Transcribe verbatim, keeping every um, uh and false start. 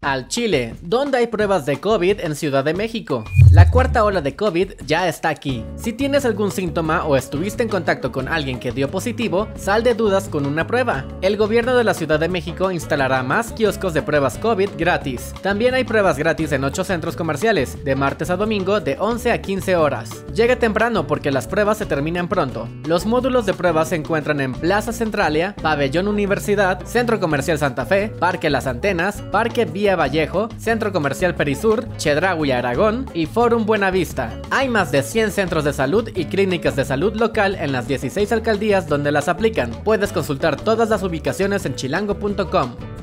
Al Chile, ¿dónde hay pruebas de COVID en Ciudad de México? La cuarta ola de COVID ya está aquí. Si tienes algún síntoma o estuviste en contacto con alguien que dio positivo, sal de dudas con una prueba. El gobierno de la Ciudad de México instalará más kioscos de pruebas COVID gratis. También hay pruebas gratis en ocho centros comerciales, de martes a domingo de once a quince horas. Llega temprano porque las pruebas se terminan pronto. Los módulos de pruebas se encuentran en Plaza Centralia, Pabellón Universidad, Centro Comercial Santa Fe, Parque Las Antenas, Parque Vía Vallejo, Centro Comercial Perisur, Chedraui Aragón y Forum Buenavista. Hay más de cien centros de salud y clínicas de salud local en las dieciséis alcaldías donde las aplican. Puedes consultar todas las ubicaciones en chilango punto com.